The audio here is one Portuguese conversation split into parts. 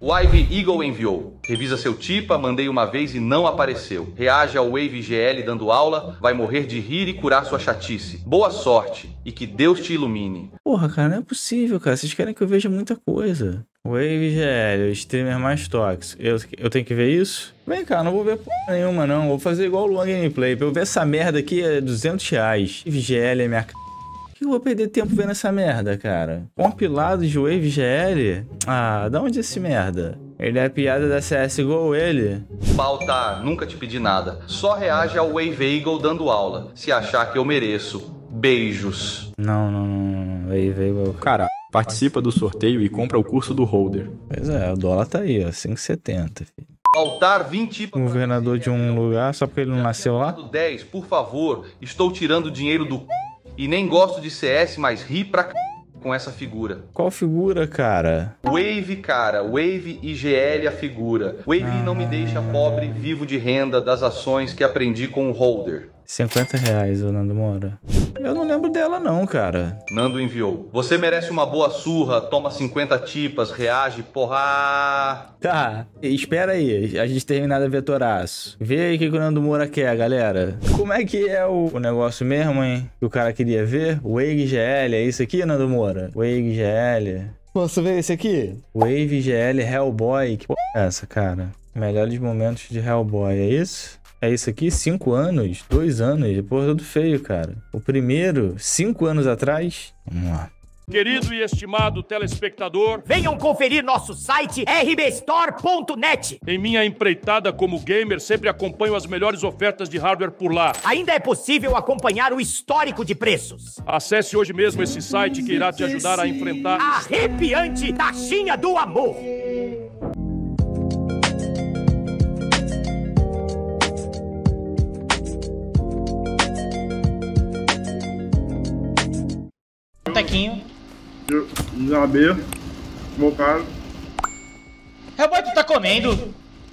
O Wave Eagle enviou. Revisa seu tipa, mandei uma vez e não apareceu. Reage ao Wave GL dando aula, vai morrer de rir e curar sua chatice. Boa sorte e que Deus te ilumine. Porra, cara, não é possível, cara. Vocês querem que eu veja muita coisa. Wave GL, o streamer mais tóxico. Eu tenho que ver isso? Vem cá, não vou ver porra nenhuma, não. Vou fazer igual o Luan Gameplay. Pra eu ver essa merda aqui é R$200. Wave GL é minha c... Por que eu vou perder tempo vendo essa merda, cara? Compilado de Wave GL? Ah, da onde é esse merda? Ele é a piada da CSGO, ele? Baltar, nunca te pedi nada. Só reage ao Wave Eagle dando aula, se achar que eu mereço. Beijos. Não. Wave Eagle. Cara, participa do sorteio e compra o curso do Holder. Pois é, o dólar tá aí, ó. 5,70, filho. Baltar, 20... Governador de um lugar só porque ele não nasceu lá? 10, por favor. Estou tirando dinheiro do... E nem gosto de CS, mas ri pra com essa figura. Qual figura, cara? Wave, cara. Wave IGL a figura. Wave não me deixa pobre, vivo de renda das ações que aprendi com o Holder. R$50, ô Nando Moura. Eu não lembro dela não, cara. Nando enviou. Você merece uma boa surra, toma 50 tipas, reage, porra. Tá, espera aí, a gente terminar da Vetoraço. Vê aí o que o Nando Moura quer, galera. Como é que é o negócio mesmo, hein? Que o cara queria ver? Wave GL, é isso aqui, Nando Moura? Wave GL. Posso ver esse aqui? Wave GL Hellboy. Que porra é essa, cara? Melhores momentos de Hellboy, é isso? É isso aqui? 5 anos? 2 anos? Porra, tudo feio, cara. O primeiro, 5 anos atrás? Vamos lá. Querido e estimado telespectador, venham conferir nosso site rbstore.net. Em minha empreitada como gamer, sempre acompanho as melhores ofertas de hardware por lá. Ainda é possível acompanhar o histórico de preços. Acesse hoje mesmo esse site que irá te ajudar a enfrentar a arrepiante taxinha do amor. Tequinho. Já B, voltado. Hellboy, tu tá comendo?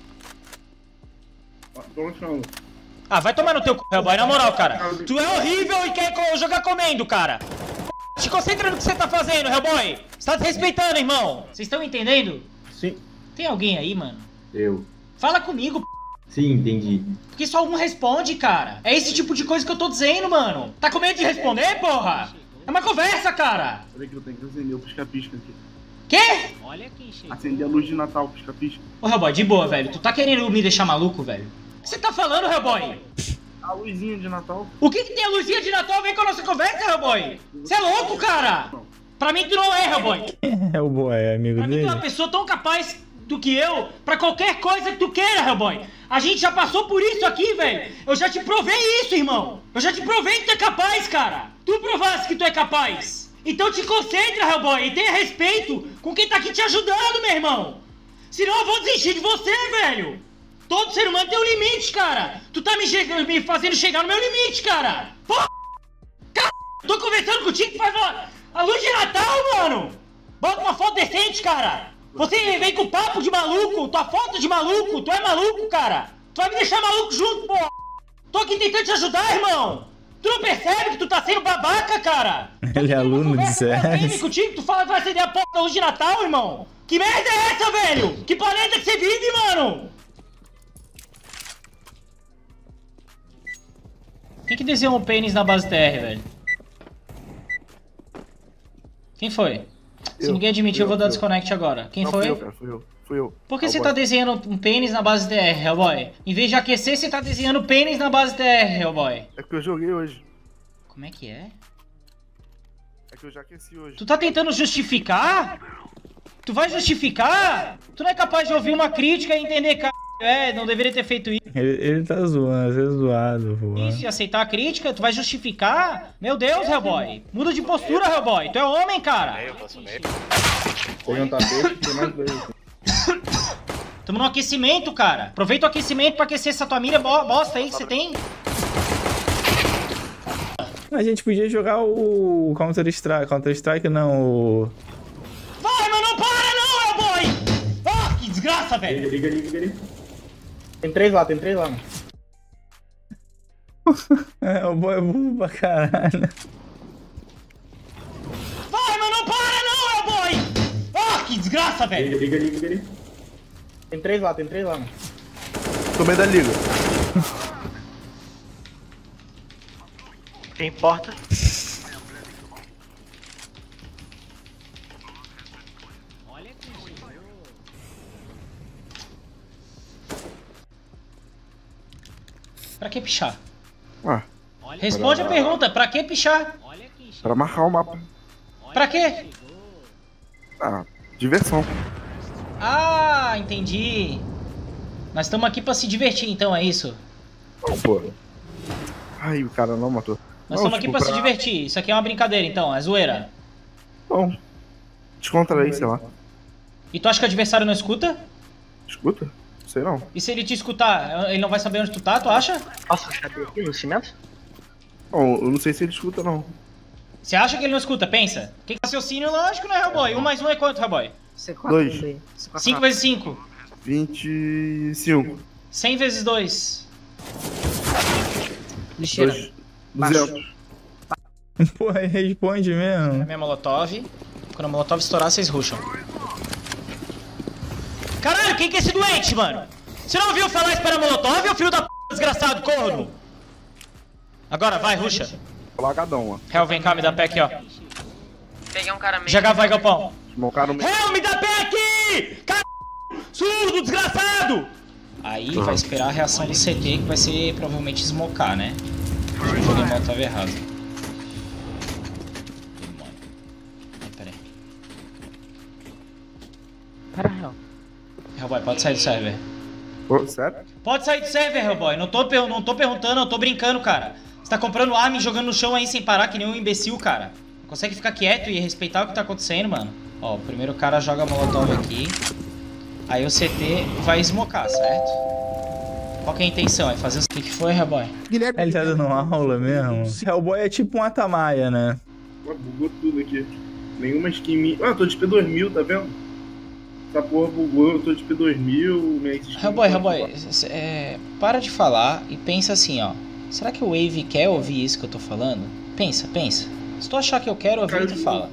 Tô no chão. Ah, vai tomar no teu c, Hellboy, na moral, cara. Tu é horrível e quer jogar comendo, cara. Se concentra no que você tá fazendo, Hellboy. Você tá desrespeitando, irmão. Vocês estão entendendo? Sim. Tem alguém aí, mano? Eu. Fala comigo, p. Sim, entendi. Porque só um responde, cara. É esse tipo de coisa que eu tô dizendo, mano. Tá com medo de responder, porra? É uma conversa, cara! Peraí que eu tenho que acender o pisca-pisca aqui. Quê? Olha quem chega. Acender a luz de Natal, pisca-pisca. Ô, Hellboy, de boa, velho. Tu tá querendo me deixar maluco, velho? O que você tá falando, Hellboy? A luzinha de Natal. O que tem a luzinha de Natal a ver com a nossa conversa, Hellboy? Você é louco, cara? Pra mim tu não é, Hellboy. Hellboy é amigo pra dele? Pra mim tu é uma pessoa tão capaz do que eu pra qualquer coisa que tu queira, Hellboy. A gente já passou por isso aqui, velho. Eu já te provei isso, irmão. Eu já te provei que tu é capaz, cara. Tu provaste que tu é capaz. Então te concentra, Hellboy, e tenha respeito com quem tá aqui te ajudando, meu irmão. Senão eu vou desistir de você, velho. Todo ser humano tem um limite, cara. Tu tá me fazendo chegar no meu limite, cara. Porra! Tô conversando contigo que faz a luz de Natal, mano. Bota uma foto decente, cara. Você vem com papo de maluco, tua foto de maluco. Tu é maluco, cara. Tu vai me deixar maluco junto, porra. Tô aqui tentando te ajudar, irmão. Tu não percebe que tu tá sendo babaca, cara? Ele é aluno de CS. Contigo, tu fala que vai acender a porta da luz de Natal, irmão? Que merda é essa, velho? Que planeta que você vive, mano? Quem que desenhou um pênis na base TR, velho? Quem foi? Se ninguém admitir, eu vou dar desconnect agora. Quem foi? Fui eu, cara, fui eu. Por que você tá desenhando um pênis na base TR, Hellboy? Em vez de aquecer, você tá desenhando pênis na base TR, Hellboy. É que eu joguei hoje. Como é que é? É que eu já aqueci hoje. Tu tá tentando justificar? Tu vai justificar? Tu não é capaz de ouvir uma crítica e entender, cara, não deveria ter feito isso. Ele tá zoando, você é zoado, pô. Isso, e aceitar a crítica, tu vai justificar? Meu Deus, Hellboy. Muda de postura, Hellboy. Tu é homem, cara. Peguei um tapete, tem mais dois. Tamo no aquecimento, cara. Aproveita o aquecimento pra aquecer essa tua mira bosta aí que você tem. A gente podia jogar o Counter-Strike não, o... Vai, mas não para não, Hellboy! Ah, que desgraça, velho. Liga. Tem três lá. É, o boy é burro pra caralho. Vai, mas não para não, Hellboy! Ah, que desgraça, velho. Liga. Tem 3 lá, mano. Tô meio da liga. Tem porta. Pra que pichar? Ah, Responde a pergunta, pra que pichar? pra marcar o mapa. Pra quê? Ah, diversão. Ah, entendi. Nós estamos aqui pra se divertir então, é isso? Não, pô. Ai, o cara não matou. Nós Não, estamos aqui tipo, pra se divertir. Isso aqui é uma brincadeira então, é zoeira. Não. Descontrair, sei lá. E tu acha que o adversário não escuta? Escuta? Sei não. E se ele te escutar, ele não vai saber onde tu tá, tu acha? Posso saber aqui no cimento? Bom, eu não sei se ele escuta, não. Você acha que ele não escuta? Pensa. Que raciocínio lógico, né, Hellboy? 1 mais 1 é quanto, Hellboy? C4. 2. 5 vezes 5. 25. 100 vezes 2. Lixeira. 200. Pô, aí responde É mesmo. minha molotov. Quando a molotov estourar, vocês rusham. Caralho, quem que é esse doente, mano? Você não ouviu falar espera molotov, ô filho da p, desgraçado, corno? Agora, vai, rusha. Lagadão, ó. Hell, vem cá, me dá pé aqui, ó. Peguei um cara meio. GH, vai, galpão. Smocaram meio. Hell, me dá pé aqui! Caralho! Surdo, desgraçado! Aí vai esperar a reação do CT, que vai ser provavelmente smocar, né? Eu joguei molotov errado. Pera aí. Para, Hell. Hellboy, pode sair do server. Pô, sério? Pode sair do server, Hellboy. Não tô perguntando, eu tô brincando, cara. Você tá comprando arma e jogando no chão aí sem parar, que nem um imbecil, cara. Consegue ficar quieto e respeitar o que tá acontecendo, mano? Ó, o primeiro cara joga molotov aqui. Aí o CT vai smocar, certo? Qual que é a intenção? É fazer o que foi, Hellboy? Ele tá dando uma aula mesmo. Hellboy é tipo um Atamaia, né? Pô, bugou tudo aqui. Nenhuma skin minha. Ah, tô de P2000, tá vendo? Essa porra bugou, eu tô de P2000, minha skin. Hellboy, para de falar e pensa assim, ó. Será que o Wave quer ouvir isso que eu tô falando? Pensa. Se tu achar que eu quero ouvir, tu fala.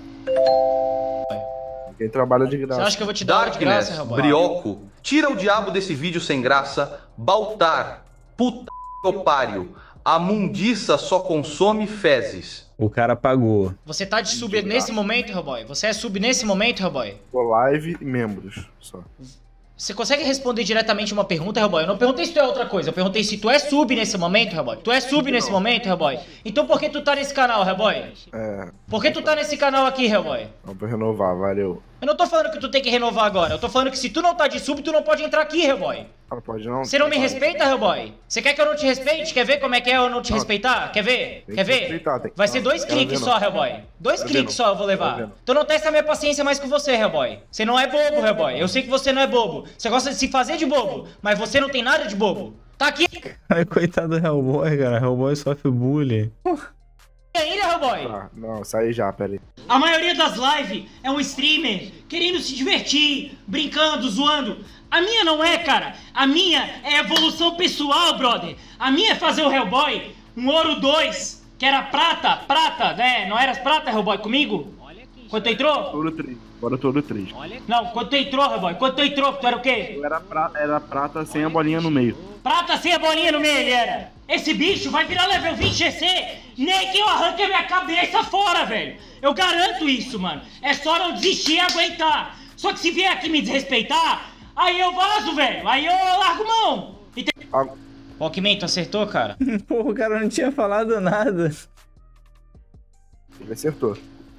Quem trabalha de Você graça. acha que eu vou te dar aula de graça, Darkness, Hellboy? Brioco, tira o diabo desse vídeo sem graça. Baltar, puta otário, a mundiça só consome fezes. O cara pagou. Você tá de sub nesse momento, Hellboy? Você é sub nesse momento, Hellboy? Tô live e membros, só. Você consegue responder diretamente uma pergunta, Hellboy? Eu não perguntei se tu é outra coisa, eu perguntei se tu é sub nesse momento, Hellboy. Tu é sub nesse momento, Hellboy? Então por que tu tá nesse canal, Hellboy? Por que tu tá nesse canal aqui, Hellboy? Vamos renovar, valeu. Eu não tô falando que tu tem que renovar agora, eu tô falando que se tu não tá de sub, tu não pode entrar aqui, Hellboy. Ah, pode não? Você não me respeita, Hellboy? Você quer que eu não te respeite? Quer ver como é que é eu não te respeitar? Quer ver? Tem Quer que ver? respeitar, tem que- Vai ser 2 Quero cliques ver, só, não. Hellboy. 2 Quero cliques ver, não. só eu vou levar. Quero ver. Então não testa a minha paciência mais com você, Hellboy. Você não é bobo, Hellboy. Eu sei que você não é bobo. Você gosta de se fazer de bobo, mas você não tem nada de bobo. Tá aqui Ai, coitado do Hellboy, cara. Hellboy sofre bullying. ainda, Hellboy. Ah, não, sai já, pera aí. A maioria das lives é um streamer querendo se divertir, brincando, zoando. A minha não é, cara. A minha é evolução pessoal, brother. A minha é fazer o Hellboy um ouro 2, que era prata, né? Não eras prata, Hellboy, comigo? Quando tu entrou? Ouro 3. Agora eu tô ouro 3. Não, quando tu entrou, Hellboy. Quando tu entrou, tu era o quê? Eu era prata sem a bolinha no meio. Prata sem a bolinha no meio, ele era. Esse bicho vai virar level 20 GC, nem que eu arranque a minha cabeça fora, velho. Eu garanto isso, mano. É só não desistir e aguentar. Só que se vier aqui me desrespeitar, aí eu vazo, velho. Aí eu largo mão. Ah, Walkman, tu acertou, cara? Pô, o cara não tinha falado nada. ele acertou.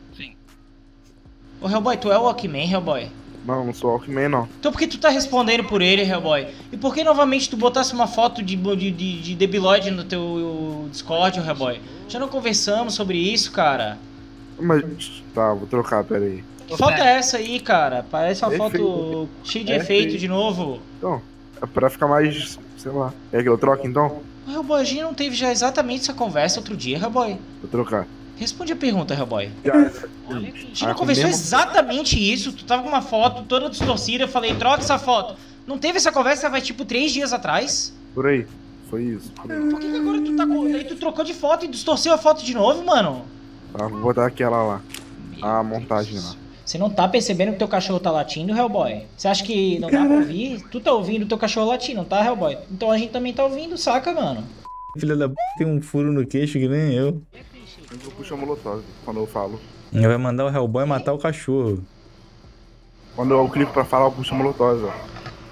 Ô, Hellboy, tu é o Walkman, Hellboy? Não, não sou Walkman, não. Então por que tu tá respondendo por ele, Hellboy? E por que novamente tu botasse uma foto de debilóide no teu Discord, Hellboy? Já não conversamos sobre isso, cara? Mas, tá, vou trocar, pera aí. Que foto é essa aí, cara? Parece uma Efeito. foto cheia de É efeito efeito. de novo. Então, é pra ficar mais, sei lá. Quer que eu troque, então? Ô, Hellboy, a gente não teve já exatamente essa conversa outro dia, Hellboy? Vou trocar. Responde a pergunta, Hellboy. Já. A gente não conversou exatamente isso. Tu tava com uma foto toda distorcida, eu falei, troca essa foto. Não teve essa conversa, vai tipo 3 dias atrás? Por aí. Foi isso. Por aí. Por que agora tu tá com... Daí tu trocou de foto e distorceu a foto de novo, mano? Tá, vou botar aquela lá. A montagem lá. Você não tá percebendo que teu cachorro tá latindo, Hellboy? Você acha que não dá pra ouvir? Tu tá ouvindo teu cachorro latindo, não tá, Hellboy? Então a gente também tá ouvindo, saca, mano? Filha da p tem um furo no queixo que nem eu. Eu puxo a molotov quando eu falo. Ele vai mandar o Hellboy matar o cachorro. Quando eu clico pra falar, eu puxo a molotov, ó.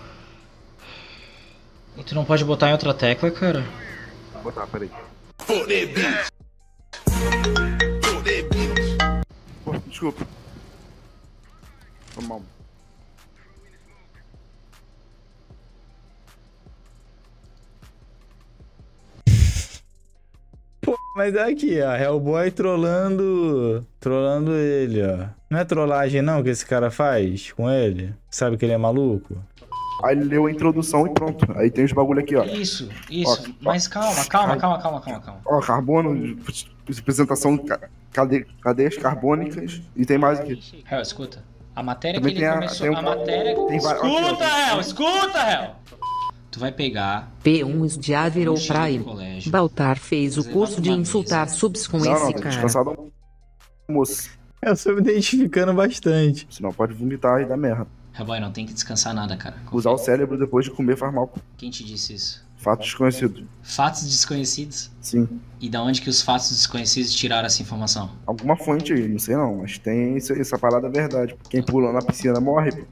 E tu não pode botar em outra tecla, cara? Vou botar, peraí. Pô, desculpa. Foi mal. Pô, mas é aqui, ó. Hellboy trolando ele, ó. Não é trollagem não que esse cara faz com ele? Sabe que ele é maluco? Aí ele leu a introdução e pronto. Aí tem os bagulho aqui, ó. Isso. Ó, Mas calma. Ó, carbono, apresentação, cadeias carbônicas e tem mais aqui. Hell, escuta. A matéria Também que ele tem começou... A matéria... Escuta, Hell! Escuta, Hell! Tu vai pegar... P1 já virou praia. Baltar fez o curso de insultar subs com esse cara. Descansado, moço. Eu estou me identificando bastante. Senão pode vomitar e dar merda. Hellboy, não tem que descansar nada, cara. Usar o cérebro depois de comer faz mal. Quem te disse isso? Fatos desconhecidos. Fatos desconhecidos? Sim. E da onde que os fatos desconhecidos tiraram essa informação? Alguma fonte aí, não sei não, mas tem essa parada é verdade. Quem pula na piscina morre, pô.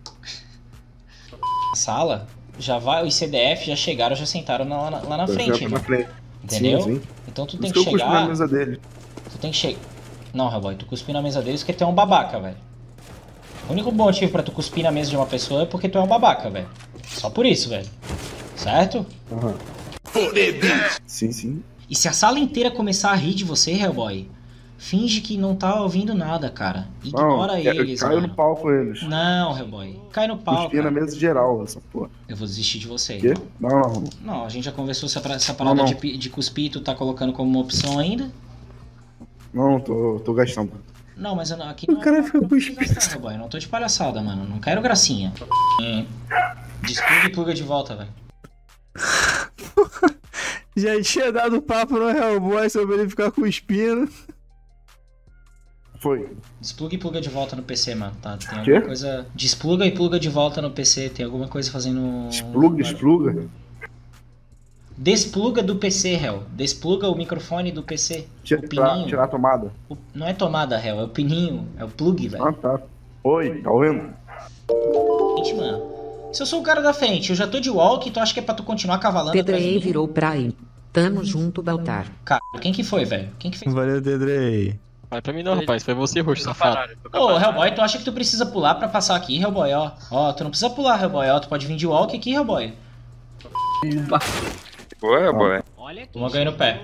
Sala, já vai, os CDF já chegaram, já sentaram lá na frente, irmão. Entendeu? Sim. Então tu tem que chegar... Eu cuspi na mesa dele. Tu tem que chegar... Não, Hellboy, tu cuspir na mesa deles porque tu é um babaca, velho. O único motivo pra tu cuspir na mesa de uma pessoa é porque tu é um babaca, velho. Só por isso, velho. Certo? Aham. Sim. E se a sala inteira começar a rir de você, Hellboy, finge que não tá ouvindo nada, cara. Ignora eles, caiu mano. no palco eles. Não, Hellboy. Cai no palco. Cuspi na mesa geral, essa porra. Eu vou desistir de você. Quê? Então. Não. Não, a gente já conversou essa parada Não. De cuspir, tu tá colocando como uma opção ainda? Não, tô gastando. Não, mas eu não, aqui O não cara não fica precisa gastar, Hellboy. Eu não tô de palhaçada, mano. Não quero gracinha. Despluga e pluga de volta, velho. Já tinha dado papo no Hellboy sobre ele ficar cuspindo. Foi. Despluga e pluga de volta no PC, mano. Tá, tem Quê? alguma coisa... Despluga e pluga de volta no PC. Tem alguma coisa fazendo... Despluga? Despluga do PC, Hell. Despluga o microfone do PC. O pininho. Tirar a tomada. Não é tomada, Hell. É o pininho. É o plug, velho. Ah, tá. Oi, tá ouvindo? Gente, mano. Se eu sou o cara da frente, eu já tô de walk, tu acha que é pra tu continuar cavalando atrás de Pedrei mim? virou praia. Tamo junto, Baltar. Cara, quem que foi, velho? Quem que fez? Valeu, Pedrei. Vai pra mim não, rapaz. Foi você, roxo safado. Ô, Hellboy, tu acha que tu precisa pular pra passar aqui, Hellboy, ó? Ó, tu não precisa pular, Hellboy, ó. Tu pode vir de walk aqui, Hellboy. Boa, Hellboy. Olha aqui. Toma ganho no pé.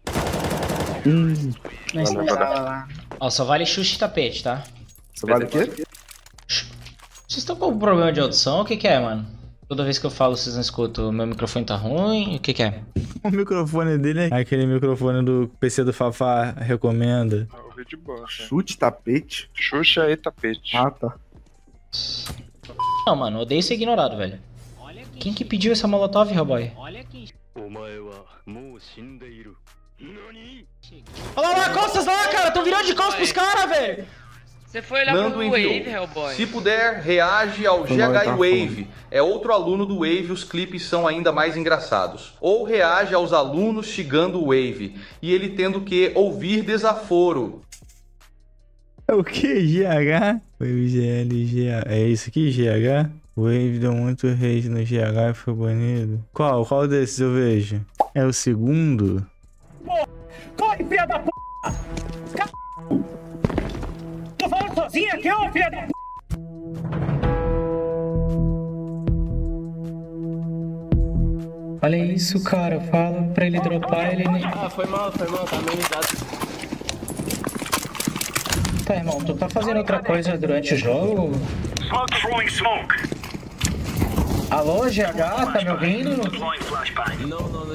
Ó, só vale xuxa e tapete, tá? Só vale o quê? Vocês estão com algum problema de audição? O que que é, mano? Toda vez que eu falo, vocês não escutam. O meu microfone tá ruim? O que que é? O microfone dele é aquele microfone do PC do Fafá recomenda. Ouvi de boa. Chute, tapete? Xuxa e tapete. Ah, tá. Não, mano, odeio ser ignorado, velho. Quem que pediu essa molotov, Hellboy? Olha lá, costas lá, cara! Tão virando de costas pros caras, velho! Você foi olhar Nando pro enviou. Wave, Hellboy. Se puder, reage ao Foi mal, GH tá Wave. É outro aluno do Wave, os clipes são ainda mais engraçados. Ou reage aos alunos xingando o Wave e ele tendo que ouvir desaforo. É o que? GH? Wave GL, GH. É isso aqui, GH? O Wave deu muito rage no GH e foi banido. Qual desses eu vejo? É o segundo? Corre, filha da p***! Tô falando sozinho aqui, ô filha da p***! Olha isso, cara. Fala pra ele dropar, ele nem... Ah, foi mal, tá amenizado. Tá, irmão, tu tá fazendo outra coisa durante o jogo? Alô, GH, tá me ouvindo? Não.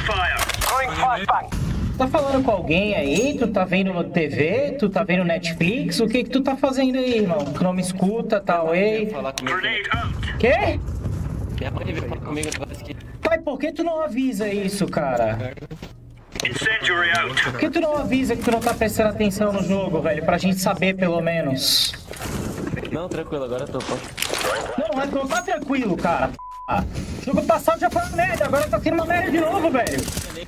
Tá falando com alguém aí? Tu tá vendo TV? Tu tá vendo Netflix? O que que tu tá fazendo aí, irmão? Tu não me escuta, tá, oi? Falar comigo. Quê? Pode vir falar comigo, Pai, por que tu não avisa isso, cara? Por que tu não avisa que tu não tá prestando atenção no jogo, velho? Pra gente saber, pelo menos. Não, tranquilo, agora eu tô. Não, mas não tá tranquilo, cara. Jogo passado já foi uma merda, agora tá sendo uma merda de novo, velho.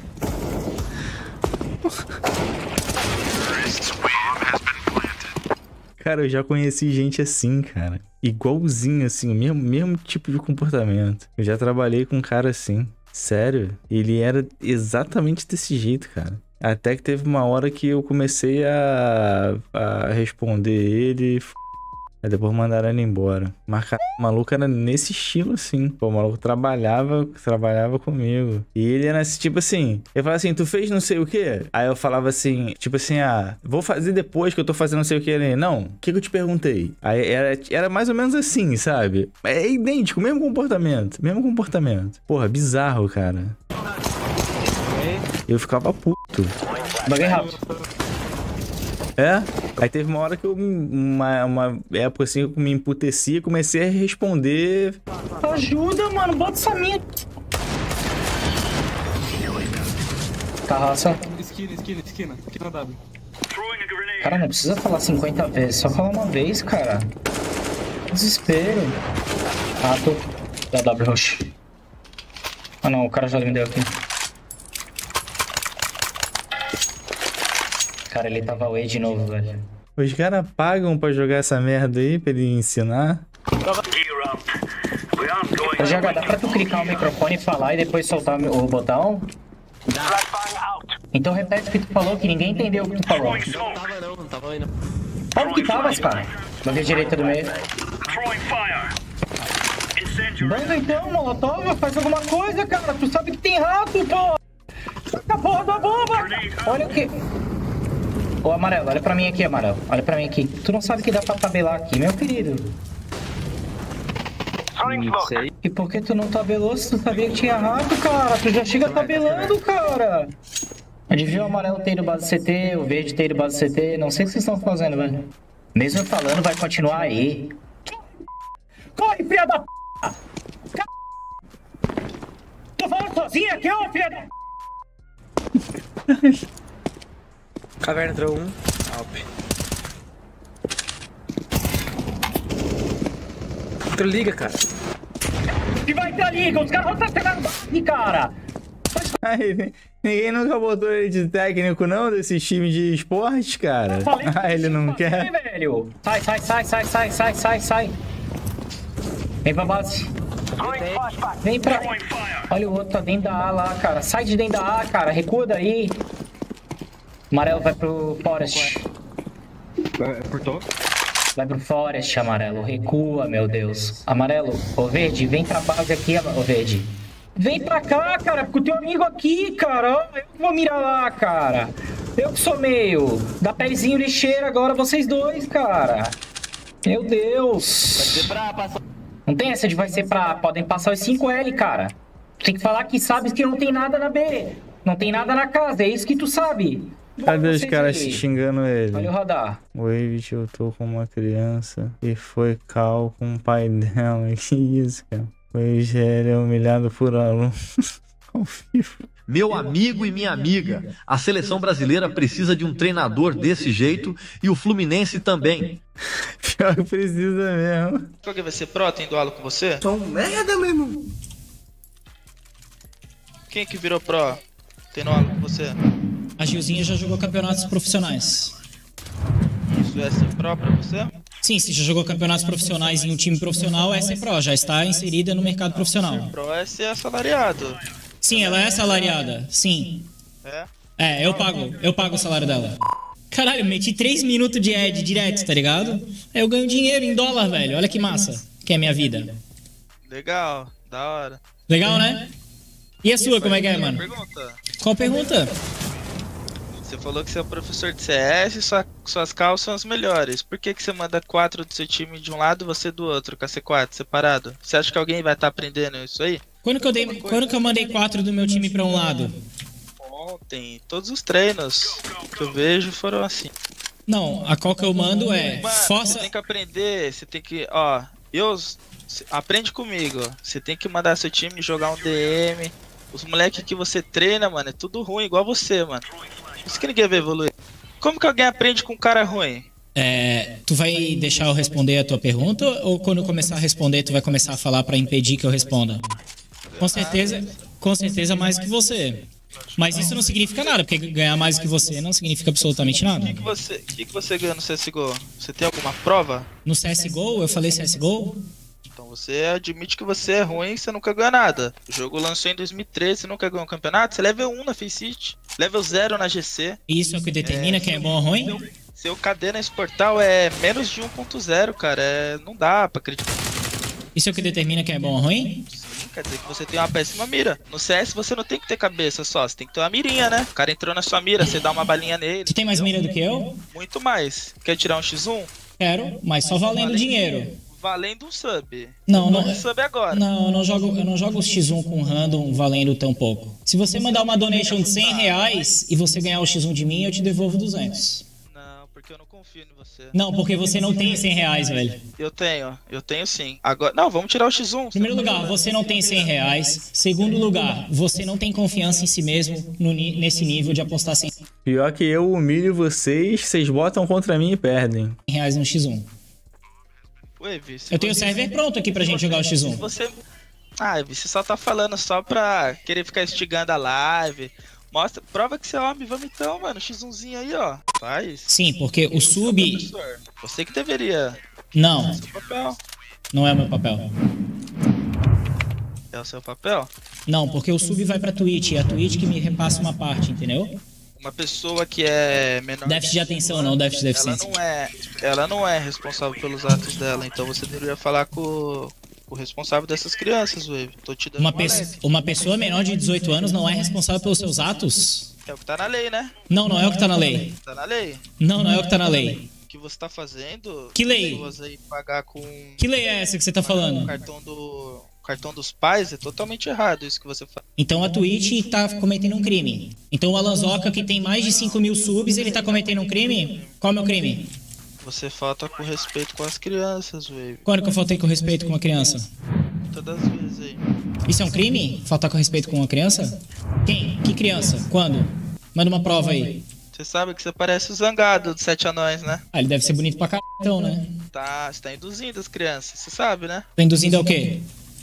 Cara, eu já conheci gente assim, cara. Igualzinho, assim, o mesmo tipo de comportamento. Eu já trabalhei com um cara assim. Sério. Ele era exatamente desse jeito, cara. Até que teve uma hora que eu comecei a responder ele. Aí depois mandaram ele embora. Mas cara, o maluco era nesse estilo assim. Pô, o maluco trabalhava comigo. E ele era assim, tipo assim. Eu falava assim, tu fez não sei o quê? Aí eu falava assim, tipo assim, vou fazer depois que eu tô fazendo não sei o quê. Ele, não, o que eu te perguntei? Aí era mais ou menos assim, sabe? É idêntico, mesmo comportamento. Porra, bizarro, cara. Eu ficava puto. Baguei rápido. É, aí teve uma hora que uma época assim, eu me emputeci e comecei a responder. Ajuda, mano, bota essa minha. Carraça. Esquina W. Cara, não precisa falar 50 vezes, só falar uma vez, cara. Desespero. Rato. Da W Rush. Ah não, o cara já me deu aqui. Cara, ele tava away de novo, velho. Os caras pagam pra jogar essa merda aí, pra ele ensinar? Ô, GH, dá pra tu clicar o microfone e falar e depois soltar o botão? Então repete o que tu falou, que ninguém entendeu o que tu falou. Não tava aí não. Como que tava, cara? Bandeira direita do meio. Banda então, Molotov, faz alguma coisa, cara. Tu sabe que tem rato, pô. Saca a porra da bomba. Olha o que... Ô, Amarelo, olha pra mim aqui, Amarelo. Olha pra mim aqui. Tu não sabe que dá pra tabelar aqui, meu querido. Não sei. E por que tu não tabelou se tu sabia que tinha rato, cara? Tu já chega tabelando, cara. Adivinha o amarelo ter ido base CT, o verde ter ido base CT. Não sei o que vocês estão fazendo, velho. Mesmo falando, vai continuar aí. Corre, filha da p... Tô falando sozinho aqui, ô, filha da... Caverna entrou um. Alp. Liga, cara. E vai ter liga, os caras vão estar pegando base, cara. Aí, ninguém nunca botou ele de técnico, não, desses times de esportes, cara. Ele não quer. Velho. Sai. Vem pra base. Vem pra... Olha o outro, tá dentro da A lá, cara. Sai de dentro da A, cara. Recua daí. Amarelo vai pro Forest. Vai pro Forest, Amarelo. Recua, meu Deus. Amarelo, ô Verde, vem pra base aqui, ô Verde. Vem pra cá, cara, porque o teu amigo aqui, cara. Eu vou mirar lá, cara. Eu que sou meio. Dá pezinho lixeira agora, vocês dois, cara. Meu Deus. Vai ser pra passar. Não tem essa de vai ser pra... Podem passar os 5L, cara. Tem que falar que sabes que não tem nada na B. Não tem nada na casa, é isso que tu sabe. Cadê os caras xingando ele? Olha o radar. O Wave tiltou com uma criança e foi cal com o pai dela. Que isso, cara? O IGL é humilhado por aluno. Ao vivo. Meu amigo e minha amiga, a seleção brasileira precisa de um treinador desse jeito e o Fluminense também. Pior que precisa mesmo. Alguém vai ser pro? Tem duelo com você? Sou um merda, meu irmão. Quem que virou pro? Tem duelo com você? A Gilzinha já jogou campeonatos profissionais. Isso é ser pro pra você? Sim, se já jogou campeonatos profissionais em um time profissional, é ser pro, já está inserida no mercado profissional. Ser pro é ser assalariado. Sim, ela é assalariada, sim. É? Eu pago o salário dela. Caralho, meti 3 minutos de ad direto, tá ligado? Aí eu ganho dinheiro em dólar, velho, olha que massa, que é minha vida. Legal, da hora. Legal, né? E a sua, como é que é, mano? Pergunta. Qual pergunta? Você falou que você é um professor de CS e suas calls são as melhores. Por que você manda 4 do seu time de um lado e você do outro, com a C4, separado? Você acha que alguém vai estar aprendendo isso aí? Quando que eu mandei 4 do meu time pra um lado? Ontem. Todos os treinos que eu vejo foram assim. Não, a call que eu mando é... Mano, você tem que aprender, você tem que... Ó, aprende comigo. Você tem que mandar seu time jogar um DM. Os moleques que você treina, mano, é tudo ruim, igual você, mano. Isso que ninguém vai evoluir. Como que alguém aprende com um cara ruim? Tu vai deixar eu responder a tua pergunta ou quando eu começar a responder tu vai começar a falar pra impedir que eu responda? Com certeza mais que você. Mas isso não significa nada, porque ganhar mais que você não significa absolutamente nada. O que você ganha no CSGO? Você tem alguma prova? No CSGO? Eu falei CSGO? Então você admite que você é ruim e você nunca ganhou nada. O jogo lançou em 2013, você nunca ganhou um campeonato? Você é level 1 na Faceit, level 0 na GC. Isso é o que determina quem é bom ou ruim? Seu KD nesse portal é menos de 1.0, cara. Não dá pra acreditar. Isso é o que determina quem é bom ou ruim? Quer dizer que você tem uma péssima mira. No CS você não tem que ter cabeça só, você tem que ter uma mirinha, né? O cara entrou na sua mira, você dá uma balinha nele. Tu tem mais mira do que eu? Muito mais. Quer tirar um X1? Quero, mas só valendo dinheiro. Valendo um sub. Não. Um sub agora. Não, eu não jogo X1 com random valendo tão pouco. Se você mandar uma donation de R$100 e você ganhar o X1 de mim, eu te devolvo 200. Porque eu não confio em você. Não, porque você não tem R$100, velho. Eu tenho sim. Agora, não, vamos tirar o X1. Primeiro lugar, você não tem R$100. Segundo lugar, você não tem confiança em si mesmo nesse nível de apostar R$100. Pior que eu humilho vocês botam contra mim e perdem. R$100 no X1. Eu tenho o server pronto aqui pra gente jogar o X1. Você só tá falando só pra querer ficar instigando a live. Mostra, prova que você é homem, vamos então, mano. X1zinho aí, ó. Faz. Sim, porque o sub... Você que deveria. Não. É seu papel. Não é o meu papel. É o seu papel? Não, porque o sub vai pra Twitch. E a Twitch que me repassa uma parte, entendeu? Uma pessoa que é menor... Déficit de atenção, não déficit de deficiência. Ela não é responsável pelos atos dela. Então você deveria falar com o responsável dessas crianças, Wave. Tô te dando uma pessoa menor de 18 anos não é responsável pelos seus atos? É o que tá na lei, né? Não é o que tá na lei. Tá na lei? Não é o que tá na lei. O que você tá fazendo... Que lei? Aí pagar com... Que lei é essa que você tá falando? O cartão dos pais é totalmente errado isso que você faz. Então a Twitch tá cometendo um crime. Então o Alanzoca, que tem mais de 5 mil subs, ele tá cometendo um crime? Qual é o meu crime? Você falta com respeito com as crianças, Wave. Quando que eu faltei com respeito com uma criança? Todas as vezes aí. Isso é um crime? Faltar com respeito com uma criança? Quem? Que criança? Quando? Manda uma prova aí. Você sabe que você parece o Zangado dos 7 Anões, né? Ah, ele deve ser bonito pra caralho então, né? Tá, você tá induzindo as crianças, você sabe, né? Tá induzindo ao quê?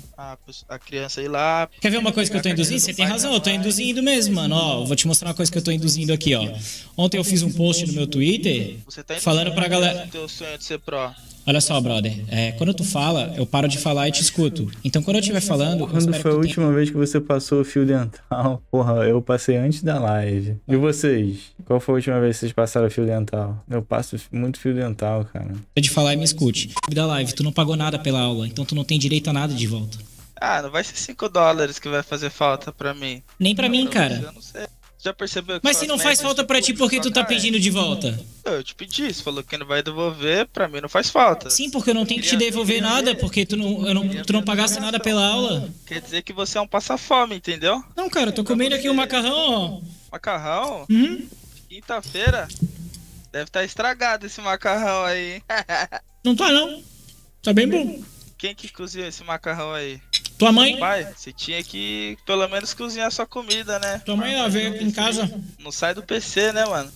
A criança ir lá... Quer ver uma coisa que eu tô induzindo? Você tem razão, eu tô induzindo mesmo, mano. Ó, vou te mostrar uma coisa que eu tô induzindo aqui, ó. Ontem eu fiz um post no meu Twitter falando pra galera... Teu sonho de ser pro. Olha só, brother, quando tu fala, eu paro de falar e te escuto. Então quando eu estiver falando... Quando foi a última vez que você passou o fio dental? Porra, eu passei antes da live. E vocês? Qual foi a última vez que vocês passaram fio dental? Eu passo muito fio dental, cara. De falar e me escute. Da live, tu não pagou nada pela aula, então tu não tem direito a nada de volta. Não vai ser $5 que vai fazer falta pra mim. Nem pra mim, cara. Eu não sei. Já percebeu que... Mas se não faz falta pra ti, por que tu tá pedindo de volta? Eu te pedi, você falou que não vai devolver, pra mim não faz falta. Sim, porque eu não tenho que te devolver nada, porque tu não pagasse nada pela aula. Quer dizer que você é um passa-fome, entendeu? Não, cara, eu tô comendo aqui um macarrão, ó. Macarrão? Uhum. Quinta-feira? Deve estar estragado esse macarrão aí. Não tá, não. Tá bem bom. Quem que cozinhou esse macarrão aí? Tua mãe? Pai, você tinha que pelo menos cozinhar sua comida, né? Tua mãe ela veio aqui em casa. Não sai do PC, né, mano?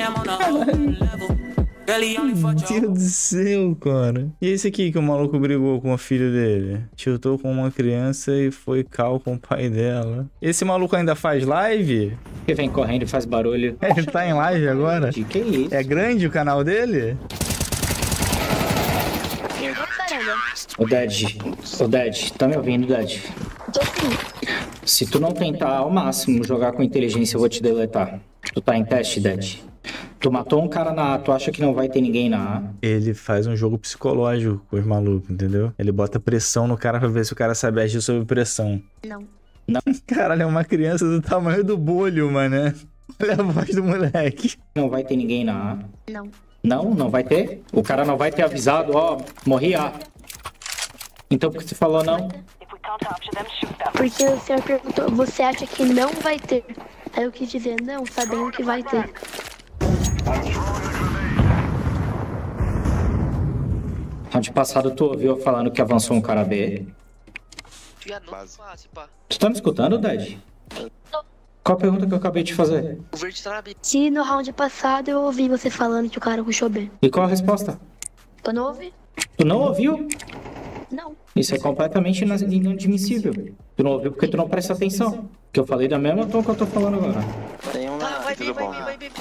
Meu Deus do céu, cara. E esse aqui que o maluco brigou com o filho dele? Tiltou com uma criança e foi cal com o pai dela. Esse maluco ainda faz live? Que vem correndo e faz barulho. Ele tá em live agora? Que isso? É grande o canal dele? Ô Dad, tá me ouvindo, Dad? Se tu não tentar ao máximo jogar com inteligência, eu vou te deletar. Tu tá em teste, Dad? Tu matou um cara na A, tu acha que não vai ter ninguém na A? Ele faz um jogo psicológico com os malucos, entendeu? Ele bota pressão no cara pra ver se o cara sabe agir sob pressão. Não. Caralho, é uma criança do tamanho do bolho, mano. Olha a voz do moleque. Não vai ter ninguém na A? Não. Não vai ter? O cara não vai ter avisado, ó, morri A. Então por que você falou não? Porque o senhor perguntou, você acha que não vai ter? Aí eu quis dizer não, sabendo que vai ter. Ano passado tu ouviu falando que avançou um cara B? Tu tá me escutando, Dad? Qual a pergunta que eu acabei de fazer? O verde tá na B. Se no round passado eu ouvi você falando que o cara rushou B. E qual a resposta? Eu não ouvi? Tu não ouviu? Não. Isso é completamente inadmissível. Tu não ouviu porque tu não presta atenção. Que eu falei da mesma tom que eu tô falando agora. Tem uma... Vai vir.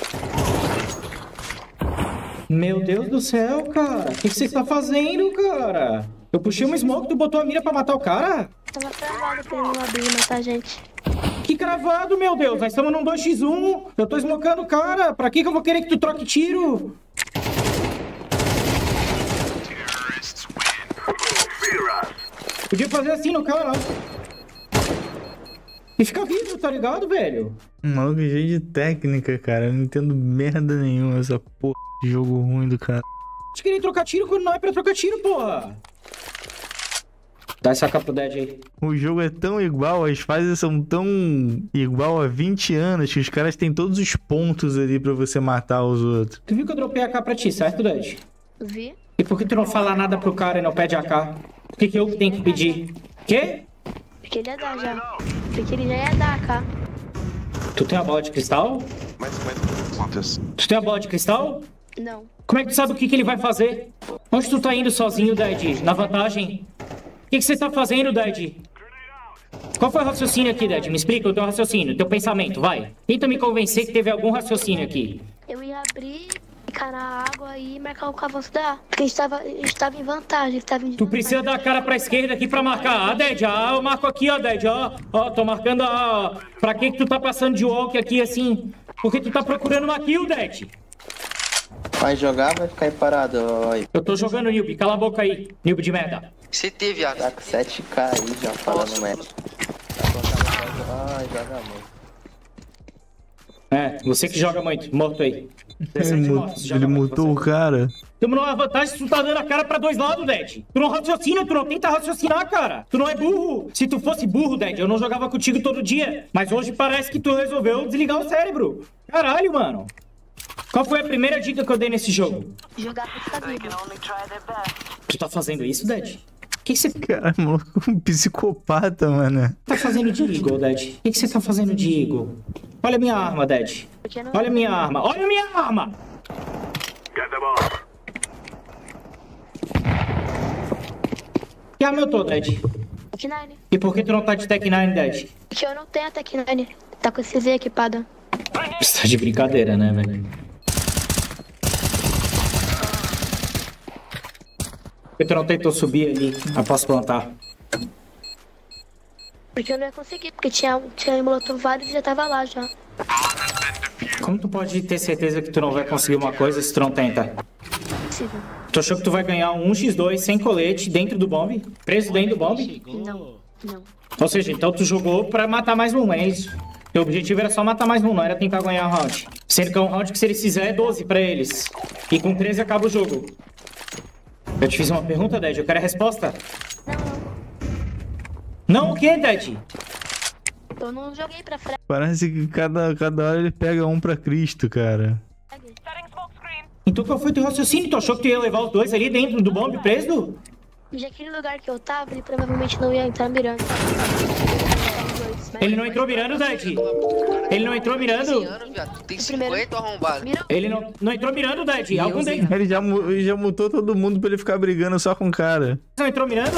Meu Deus do céu, cara. O que você tá fazendo, cara? Eu puxei uma smoke, tu botou a mira pra matar o cara? Tava travado pra ele não abrir e matar a gente. Que cravado, meu Deus. Nós estamos num 2x1. Eu tô smocando o cara. Pra que eu vou querer que tu troque tiro? Podia fazer assim no cara. E ficar vivo, tá ligado, velho? Maluco cheio de técnica, cara. Eu não entendo merda nenhuma essa porra de jogo ruim do cara. De querer trocar tiro quando não é pra trocar tiro, porra. Dá essa capa pro Dead aí. O jogo é tão igual, as fases são tão igual há 20 anos que os caras têm todos os pontos ali pra você matar os outros. Tu viu que eu dropei AK pra ti, certo, Dead? Vi. E por que tu não fala nada pro cara e não pede AK? Por que eu tenho que pedir? Quê? Porque ele ia dar já. Porque ele já ia dar AK. Tu tem a bola de cristal? Tu tem a bola de cristal? Não. Como é que tu sabe o que ele vai fazer? Onde tu tá indo sozinho, Dead? Na vantagem? O que você tá fazendo, Dead? Qual foi o raciocínio aqui, Dead? Me explica o teu raciocínio, o teu pensamento, vai. Tenta me convencer que teve algum raciocínio aqui. Eu ia abrir, ficar na água e marcar o avanço da A. Porque a gente tava em vantagem, Tu precisa dar a cara pra esquerda aqui pra marcar. Ah, Dead, eu marco aqui, ó, Dead, ó. Ó, tô marcando a... Pra que tu tá passando de walk aqui assim? Porque tu tá procurando uma kill, Dead. Vai jogar, vai ficar aí parado. Ó. Eu tô jogando, Nilby, cala a boca aí, Nilby de merda. Você teve, viado. Tá com 7k aí já falando merda. Ai, joga muito. É, você que joga muito, morto aí. Ele mutou o cara. Tamo numa vantagem se tu tá dando a cara pra dois lados, Dead. Tu não raciocina, tu não tenta raciocinar, cara. Tu não é burro. Se tu fosse burro, Dead, eu não jogava contigo todo dia. Mas hoje parece que tu resolveu desligar o cérebro. Caralho, mano. Qual foi a primeira dica que eu dei nesse jogo? Jogar pra vida. Tu tá fazendo isso, Dead? O que você... Cara, maluco, um psicopata, mano. Tá fazendo de Eagle, Dead? O que você tá fazendo de Eagle? Olha a minha arma, Dead. Olha a minha arma. Olha a minha arma! Que arma eu tô, Dead? Tech-9. E por que tu não tá de Tech-9, Dead? Porque eu não tenho a Tech-9. Tá com esse Z equipada. Você tá de brincadeira, né, velho? Por que tu não tentou subir ali após plantar? Porque eu não ia conseguir, porque tinha molotov vários e já tava lá já. Como tu pode ter certeza que tu não vai conseguir uma coisa se tu não tenta? Possível. Tu achou que tu vai ganhar um 1x2 sem colete dentro do bombe? Preso dentro do bombe? Não. Ou seja, então tu jogou pra matar mais um, é isso? Teu objetivo era só matar mais um, não era tentar ganhar um round. Sendo que é um round que se eles fizerem é 12 pra eles. E com 13 acaba o jogo. Eu te fiz uma pergunta, Dead, eu quero a resposta. Não o quê, Dead? Eu não joguei pra frente. Parece que cada hora ele pega um pra Cristo, cara. Então qual foi teu raciocínio? Tu achou que tu ia levar os dois ali dentro do bombe preso? E aquele lugar que eu tava, ele provavelmente não ia entrar mirando. Ele não entrou mirando, Dead? Ele não entrou mirando? Tem 50 arrombado. Ele não entrou mirando, Dead? Algum deles Ele já mutou todo mundo pra ele ficar brigando só com o cara. não entrou mirando?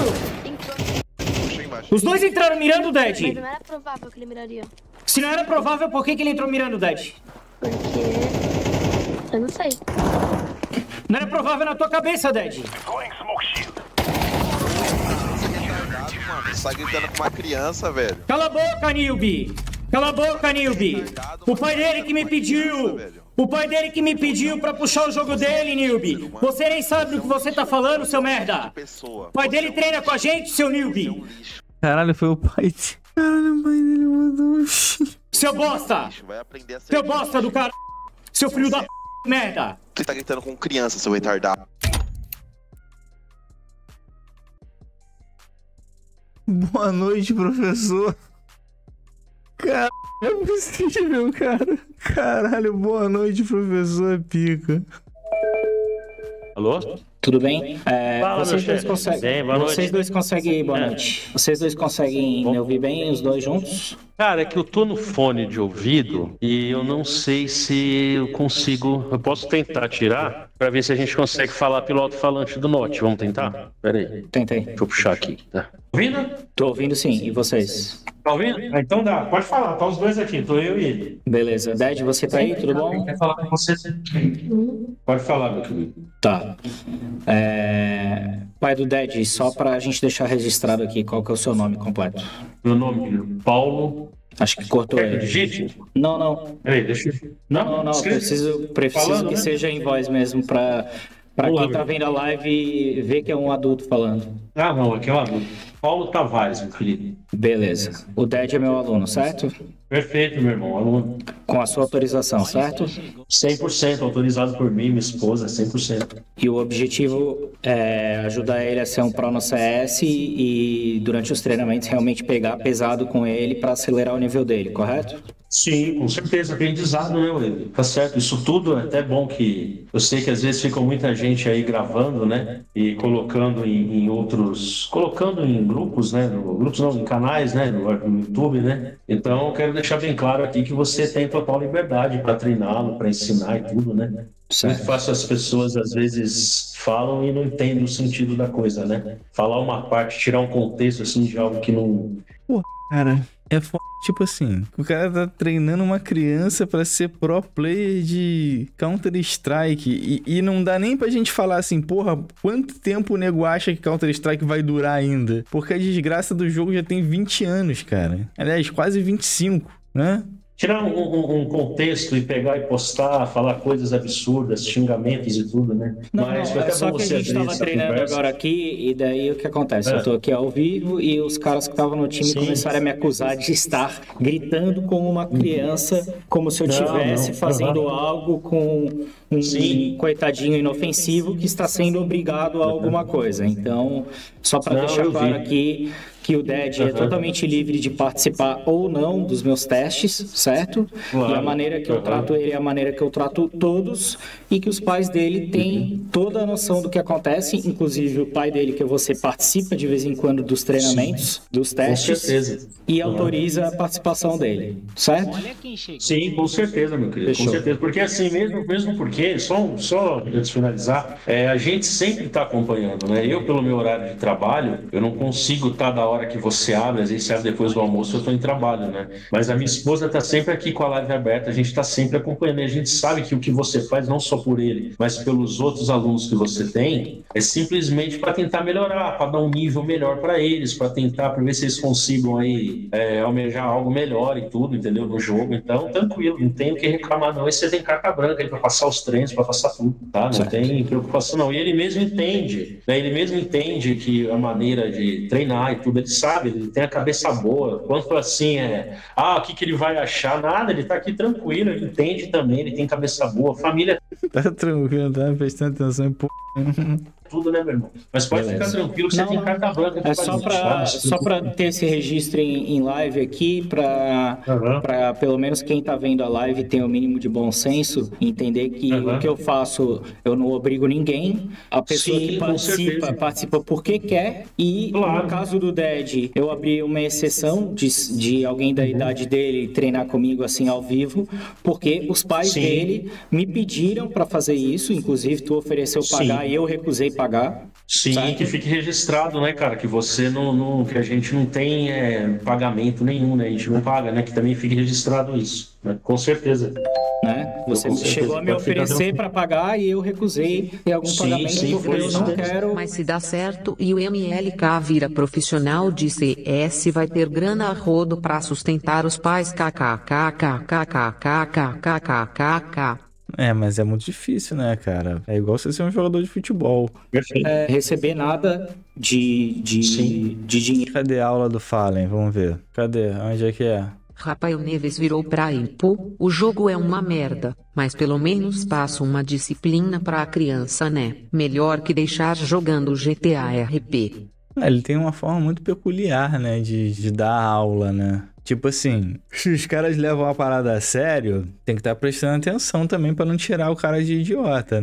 Os dois entraram mirando, Dead? Mas não era provável que ele miraria. Se não era provável, por que ele entrou mirando, Dead? Porque... eu não sei. Não era provável na tua cabeça, Dead? Você tá gritando com uma criança, velho. Cala a boca, Nilby! Cala a boca, Nilby! O pai dele que me pediu! O pai dele que me pediu pra puxar o jogo dele, Nilby! Você nem sabe do que você tá falando, seu merda! O pai dele treina com a gente, seu Nilby! Caralho, foi o pai dele. Caralho, o pai dele mandou. Seu bosta! Seu bosta do cara! Seu filho da merda! Você tá gritando com criança, seu retardado. Boa noite, professor. Caralho, é possível, cara. Caralho, boa noite, professor. Pica. Alô? Tudo bem? Fala, Vocês meu dois chefe. conseguem. Bem, boa noite. Vocês dois conseguem. Boa noite. Vocês dois conseguem me ouvir bem, os dois juntos? Cara, é que eu tô no fone de ouvido e eu não sei se eu consigo. Eu posso tentar tirar pra ver se a gente consegue falar pelo alto-falante do Note. Vamos tentar? Pera aí. Tentei. Deixa eu puxar aqui. Tá ouvindo? Tô ouvindo sim. E vocês? Tá ouvindo? Então dá. Pode falar. Tá os dois aqui. Tô eu e ele. Beleza. Dad, você tá aí? Tudo bom? Quer falar com você? Pode falar, meu querido. Tá. Pai do Dad, só pra gente deixar registrado aqui, qual que é o seu nome completo? Meu nome é Paulo. Acho que cortou ele. Digite? Não. Peraí, deixa eu... Não. Preciso Falando, que né? seja em voz mesmo pra quem tá vendo a live ver que é um adulto falando. Ah, não. Aqui é um adulto. Paulo Tavares, meu querido. Beleza. O Dad é meu aluno, certo? Perfeito, meu irmão. Aluno. Com a sua autorização, certo? 100% autorizado por mim, minha esposa, 100%. E o objetivo é ajudar ele a ser um pro no CS e durante os treinamentos realmente pegar pesado com ele para acelerar o nível dele, correto? Sim, com certeza, aprendizado, né, William? Tá certo, isso tudo é até bom que... Eu sei que às vezes fica muita gente aí gravando, né, e colocando em outros... Colocando em grupos, né, em canais, né, no YouTube, né. Então, eu quero deixar bem claro aqui que você tem total liberdade para treiná-lo, para ensinar e tudo, né. Muito fácil as pessoas às vezes falam e não entendem o sentido da coisa, né. Falar uma parte, tirar um contexto, assim, de algo que não... Pô, cara... É foda, tipo assim, o cara tá treinando uma criança pra ser pro player de Counter-Strike e não dá nem pra gente falar assim, porra, quanto tempo o nego acha que Counter-Strike vai durar ainda? Porque a desgraça do jogo já tem 20 anos, cara. Aliás, quase 25, né? Tirar um contexto e pegar e postar, falar coisas absurdas, xingamentos e tudo, né? Mas é só que a gente estava treinando agora aqui e daí o que acontece? Eu tô aqui ao vivo e os caras que estavam no time começaram a me acusar de estar gritando como uma criança, como se eu estivesse fazendo algo com um coitadinho inofensivo que está sendo obrigado a alguma coisa. Então, só para deixar claro aqui que o Dad é totalmente livre de participar ou não dos meus testes, certo? E a maneira que eu trato ele é a maneira que eu trato todos e que os pais dele têm toda a noção do que acontece, inclusive o pai dele, que você participa de vez em quando dos treinamentos, dos testes, com certeza. E autoriza a participação dele, certo? Sim, com certeza, meu querido, com certeza. Porque assim, mesmo porque, só antes de finalizar, a gente sempre está acompanhando, né? Eu, pelo meu horário de trabalho, eu não consigo estar da hora que você abre, às vezes você abre depois do almoço, eu estou em trabalho, né? Mas a minha esposa está sempre aqui com a live aberta, a gente está sempre acompanhando, e a gente sabe que o que você faz, não só por ele, mas pelos outros alunos que você tem, é simplesmente para tentar melhorar, para dar um nível melhor para eles, para tentar, para ver se eles consigam aí almejar algo melhor e tudo, entendeu? No jogo. Então, tranquilo, não tem o que reclamar não. E você tem carta branca aí para passar os treinos, para passar tudo, tá? Não tem preocupação não. E ele mesmo entende, né? Ele mesmo entende que a maneira de treinar e tudo, ele sabe, ele tem a cabeça boa. Quanto assim o que ele vai achar? Nada, ele tá aqui tranquilo, ele entende também, ele tem cabeça boa, família... Tá tranquilo, tá prestando atenção em tudo, né, meu irmão? Mas pode ficar tranquilo que você tem carta branca. É só pra ter esse registro em live aqui, pra pelo menos quem tá vendo a live ter o mínimo de bom senso, entender que o que eu faço, eu não obrigo ninguém. A pessoa que participa porque quer. E no caso do Dad, eu abri uma exceção de alguém da idade dele treinar comigo assim ao vivo, porque os pais dele me pediram pra fazer isso, inclusive tu ofereceu pagar e eu recusei pagar. Sim, certo? Que fique registrado, né, cara, que você que a gente não tem pagamento nenhum, né, a gente não paga, né, que também fique registrado isso, né? Com certeza. Né? Você chegou a me oferecer para pagar e eu recusei ter algum pagamento porque eu não quero. Mas se dá certo e o MLK vira profissional de CS, vai ter grana a rodo para sustentar os pais. Mas é muito difícil, né, cara? É igual você ser um jogador de futebol. Receber nada de dinheiro. Cadê a aula do Fallen? Vamos ver. Cadê? Onde é que é? Rafael Neves virou pra Impo. O jogo é uma merda, mas pelo menos passa uma disciplina pra criança, né? Melhor que deixar jogando GTA RP. Ele tem uma forma muito peculiar, né, de dar aula, né? Tipo assim, se os caras levam a parada a sério, tem que estar prestando atenção também pra não tirar o cara de idiota, né?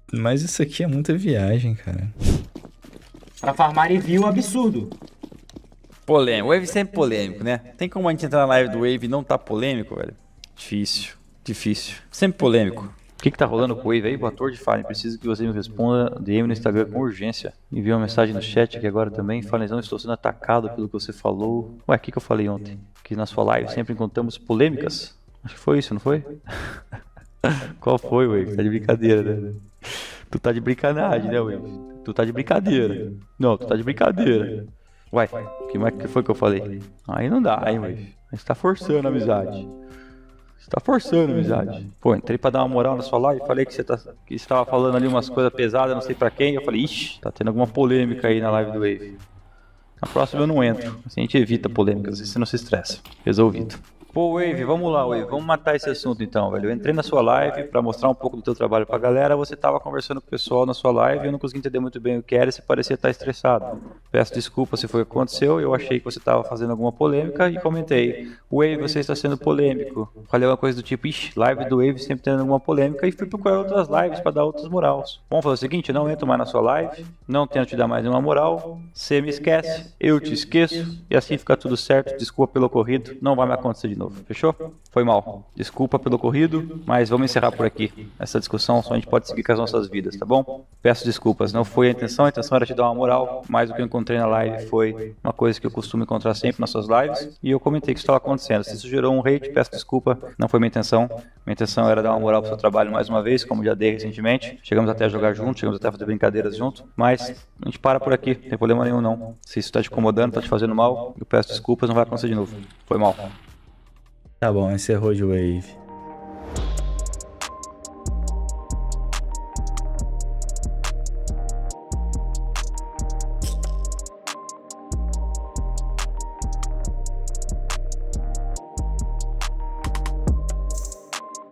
Mas isso aqui é muita viagem, cara. Pra farmar e view, absurdo. Polêmico. Wave sempre polêmico, né? Tem como a gente entrar na live do Wave e não tá polêmico, velho? Difícil. Sempre polêmico. O que tá rolando com o Wave aí? Boa tarde, Fallen. Preciso que você me responda DM no Instagram com urgência. Envie uma mensagem no chat aqui agora também. Falenzão, estou sendo atacado pelo que você falou. Ué, o que eu falei ontem? Que na sua live sempre encontramos polêmicas. Acho que foi isso, não foi? Qual foi, Wave? Tá de brincadeira, né? Tu tá de brincadeira, né, Wave? Tu tá de brincadeira. Não, tu tá de brincadeira. Ué, que foi que eu falei? Aí não dá, hein, Wave? A gente tá forçando a amizade. Você tá forçando a amizade. Pô, entrei pra dar uma moral na sua live, falei que você tava falando ali umas coisas pesadas, não sei pra quem. Eu falei, ixi, tá tendo alguma polêmica aí na live do Wave. Na próxima eu não entro. Assim a gente evita polêmicas, você não se estressa. Resolvido. Pô, Wave, vamos lá, Wave, vamos matar esse assunto então, velho. Eu entrei na sua live pra mostrar um pouco do teu trabalho pra galera, você tava conversando com o pessoal na sua live, eu não consegui entender muito bem o que era e você parecia estar estressado. Peço desculpa se foi o que aconteceu, eu achei que você tava fazendo alguma polêmica e comentei, Wave, você está sendo polêmico. Falei uma coisa do tipo, ixi, live do Wave sempre tendo alguma polêmica e fui procurar outras lives pra dar outras morals. Vamos fazer o seguinte, eu não entro mais na sua live, não tento te dar mais nenhuma moral, você me esquece, eu te esqueço e assim fica tudo certo, desculpa pelo ocorrido, não vai me acontecer de novo. Fechou? Foi mal. Desculpa pelo ocorrido, mas vamos encerrar por aqui. Essa discussão só a gente pode seguir com as nossas vidas, tá bom? Peço desculpas, não foi a intenção era te dar uma moral, mas o que eu encontrei na live foi uma coisa que eu costumo encontrar sempre nas suas lives, e eu comentei que isso estava acontecendo. Se isso gerou um hate, peço desculpa, não foi minha intenção. Minha intenção era dar uma moral pro seu trabalho mais uma vez, como já dei recentemente. Chegamos até a jogar junto, chegamos até a fazer brincadeiras junto, mas a gente para por aqui, não tem problema nenhum não. Se isso tá te incomodando, tá te fazendo mal, eu peço desculpas, não vai acontecer de novo. Foi mal. Tá bom, encerrou de Wave.